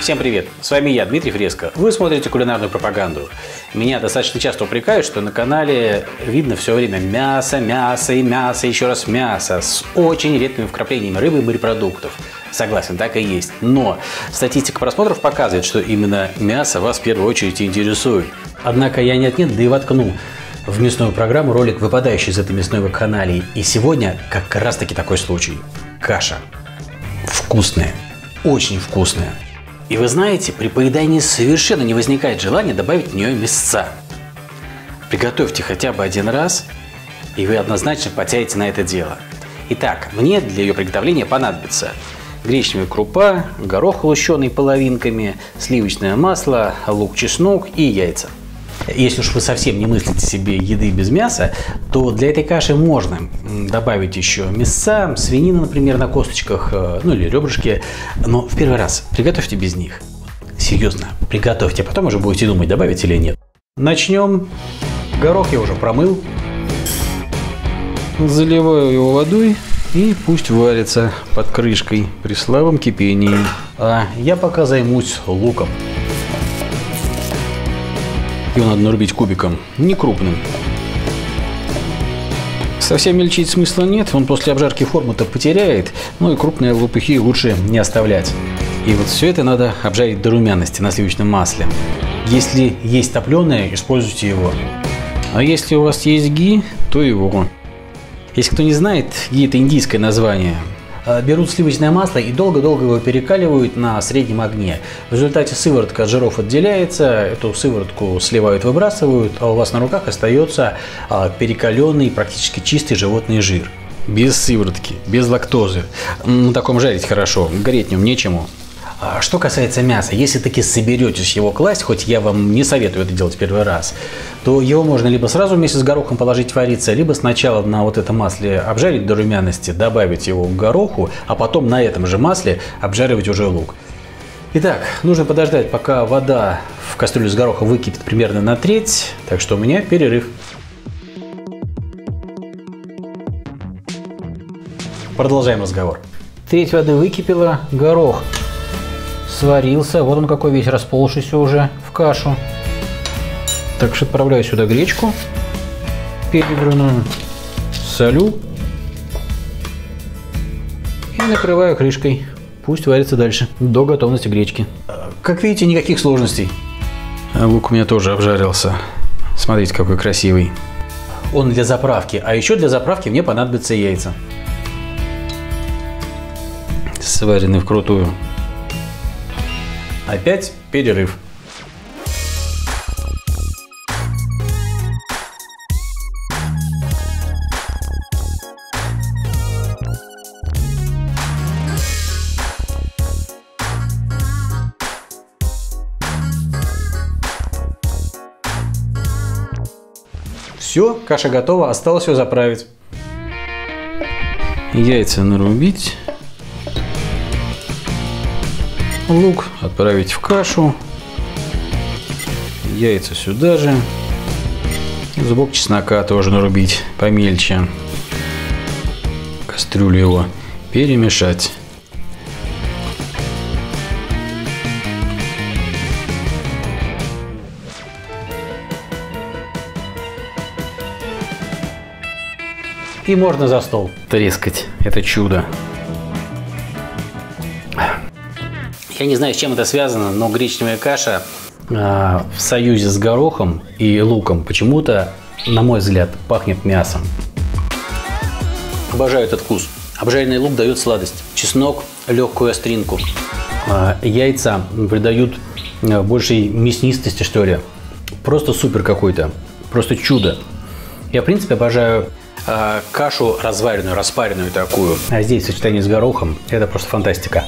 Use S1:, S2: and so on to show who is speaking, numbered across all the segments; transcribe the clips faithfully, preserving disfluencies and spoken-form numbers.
S1: Всем привет! С вами я, Дмитрий Фреско. Вы смотрите кулинарную пропаганду. Меня достаточно часто упрекают, что на канале видно все время мясо, мясо и мясо, еще раз мясо, с очень редкими вкраплениями рыбы и морепродуктов. Согласен, так и есть. Но статистика просмотров показывает, что именно мясо вас в первую очередь интересует. Однако я нет-нет, да и воткну в мясную программу ролик, выпадающий из этой мясной вакханалии. И сегодня как раз таки такой случай. Каша. Вкусная. Очень вкусная. И вы знаете, при поедании совершенно не возникает желания добавить в нее мясца. Приготовьте хотя бы один раз, и вы однозначно потянете на это дело. Итак, мне для ее приготовления понадобится гречневая крупа, горох лущеный половинками, сливочное масло, лук, чеснок и яйца. Если уж вы совсем не мыслите себе еды без мяса, то для этой каши можно добавить еще мясца, свинину, например, на косточках, ну или ребрышки. Но в первый раз приготовьте без них. Серьезно, приготовьте, а потом уже будете думать, добавить или нет. Начнем. Горох я уже промыл. Заливаю его водой и пусть варится под крышкой при слабом кипении. А я пока займусь луком. Его надо нарубить кубиком, не крупным. Совсем мельчить смысла нет, он после обжарки форму-то потеряет, ну и крупные лопухи лучше не оставлять. И вот все это надо обжарить до румяности на сливочном масле. Если есть топленое, используйте его. А если у вас есть ги, то его. Если кто не знает, ги – это индийское название. Берут сливочное масло и долго-долго его перекаливают на среднем огне. В результате сыворотка от жиров отделяется, эту сыворотку сливают, выбрасывают, а у вас на руках остается перекаленный, практически чистый животный жир. Без сыворотки, без лактозы. На таком жарить хорошо, гореть в нем нечему. Что касается мяса, если таки соберетесь его класть, хоть я вам не советую это делать первый раз, то его можно либо сразу вместе с горохом положить вариться, либо сначала на вот этом масле обжарить до румяности, добавить его к гороху, а потом на этом же масле обжаривать уже лук. Итак, нужно подождать, пока вода в кастрюле с горохом выкипит примерно на треть, так что у меня перерыв. Продолжаем разговор. Треть воды выкипела, горох сварился, вот он какой весь расползшийся уже в кашу. Так что отправляю сюда гречку перебранную, солю и накрываю крышкой. Пусть варится дальше до готовности гречки. Как видите, никаких сложностей. Лук у меня тоже обжарился. Смотрите, какой красивый. Он для заправки, а еще для заправки мне понадобятся яйца. Сваренные вкрутую. Опять перерыв. Все, каша готова, осталось ее заправить. Яйца нарубить. Лук отправить в кашу, яйца сюда же, зубок чеснока тоже нарубить помельче, кастрюлю его перемешать. И можно за стол трескать это чудо. Я не знаю, с чем это связано, но гречневая каша э, в союзе с горохом и луком почему-то, на мой взгляд, пахнет мясом. Обожаю этот вкус. Обжаренный лук дает сладость, чеснок – легкую остринку, э, яйца придают э, большей мяснистости, что ли. Просто супер какой-то, просто чудо. Я, в принципе, обожаю э, кашу разваренную, распаренную такую. А здесь в сочетании с горохом – это просто фантастика.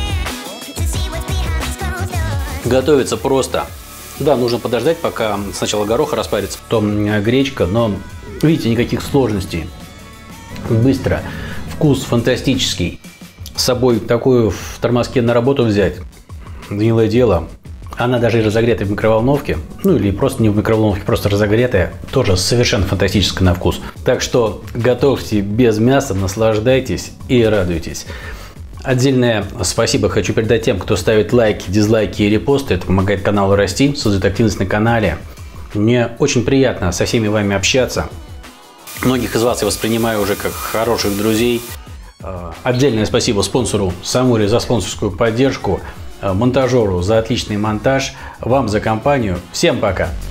S1: Готовится просто. Да, нужно подождать, пока сначала горох распарится, потом гречка, но видите, никаких сложностей. Быстро. Вкус фантастический. С собой такую в тормозке на работу взять. Милое дело. Она даже и разогретая в микроволновке, ну или просто не в микроволновке, просто разогретая, тоже совершенно фантастическая на вкус. Так что готовьте без мяса, наслаждайтесь и радуйтесь. Отдельное спасибо хочу передать тем, кто ставит лайки, дизлайки и репосты. Это помогает каналу расти, создает активность на канале. Мне очень приятно со всеми вами общаться. Многих из вас я воспринимаю уже как хороших друзей. Отдельное спасибо спонсору Самуре за спонсорскую поддержку, монтажеру за отличный монтаж, вам за компанию. Всем пока!